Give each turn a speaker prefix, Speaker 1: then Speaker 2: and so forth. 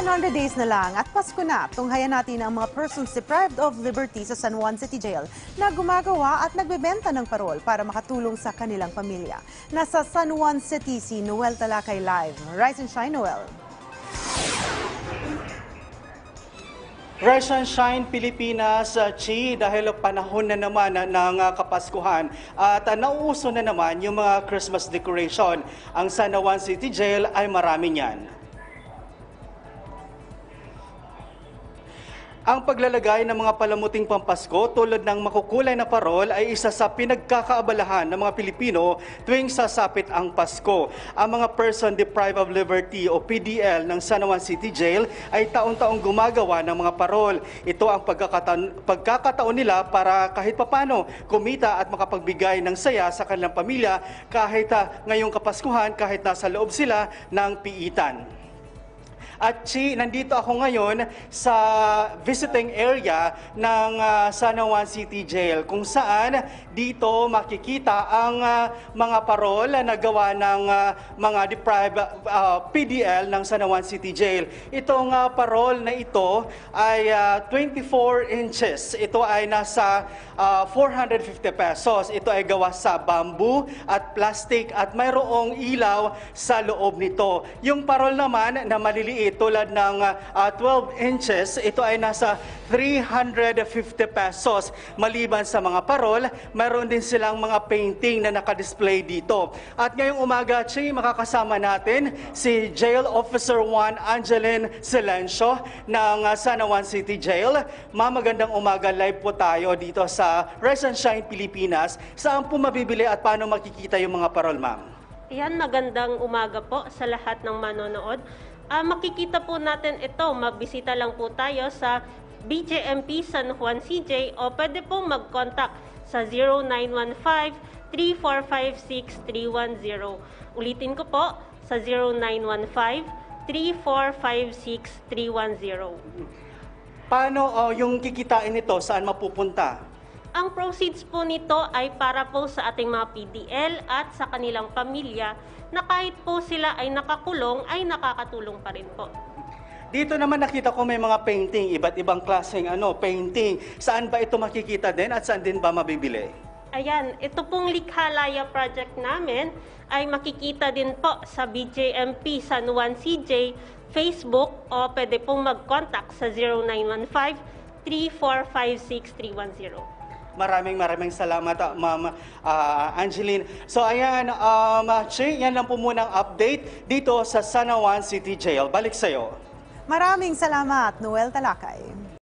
Speaker 1: 100 days na lang at Pasko na, tunghayan natin ang mga persons deprived of liberty sa San Juan City Jail na gumagawa at nagbebenta ng parol para makatulong sa kanilang pamilya. Nasa San Juan City si Noel Talakay live. Rise and shine, Noel.
Speaker 2: Rise and Shine Pilipinas, Chi, dahil panahon na naman ng Kapaskuhan at nauuso na naman yung mga Christmas decoration. Ang San Juan City Jail ay marami niyan. Ang paglalagay ng mga palamuting pampasko tulad ng makukulay na parol ay isa sa pinagkakaabalahan ng mga Pilipino tuwing sasapit ang Pasko. Ang mga Person Deprived of Liberty o PDL ng San Juan City Jail ay taon-taong gumagawa ng mga parol. Ito ang pagkakataon nila para kahit papano kumita at makapagbigay ng saya sa kanilang pamilya kahit ngayong Kapaskuhan, kahit nasa loob sila ng piitan. At Chi, nandito ako ngayon sa visiting area ng San Juan City Jail kung saan dito makikita ang mga parol na gawa ng mga deprived PDL ng San Juan City Jail. Itong parol na ito ay 24 inches. Ito ay nasa 450 pesos. Ito ay gawa sa bamboo at plastic at mayroong ilaw sa loob nito. Yung parol naman na maliliit tulad ng 12 inches, ito ay nasa 350 pesos. Maliban sa mga parol, mayroon din silang mga painting na nakadisplay dito. At ngayong umaga, Chi, makakasama natin si Jail Officer 1 Angeline Silencio ng San Juan City Jail. Ma'am, magandang umaga. Live po tayo dito sa Rise and Shine Pilipinas. Saan po mabibili at paano makikita yung mga parol, ma'am?
Speaker 3: Yan, magandang umaga po sa lahat ng manonood. Makikita po natin ito, magbisita lang po tayo sa BJMP San Juan CJ o pwede po mag-contact sa 0915-3456-310. Ulitin ko po sa 0915-3456-310.
Speaker 2: Paano yung kikitain nito? Saan mapupunta?
Speaker 3: Ang proceeds po nito ay para po sa ating mga PDL at sa kanilang pamilya na kahit po sila ay nakakulong ay nakakatulong pa rin po.
Speaker 2: Dito naman nakita ko may mga painting, iba't ibang klaseng painting. Saan ba ito makikita din at saan din ba mabibili?
Speaker 3: Ayan, ito pong Likhalaya project namin ay makikita din po sa BJMP San Juan CJ Facebook o pwede pong mag-contact sa 0915-3456-310.
Speaker 2: Maraming salamat, Ma'am Angeline. So ayan, Chi, yan lang po muna ang update dito sa San Juan City Jail. Balik sa'yo.
Speaker 1: Maraming salamat, Noel Talakay.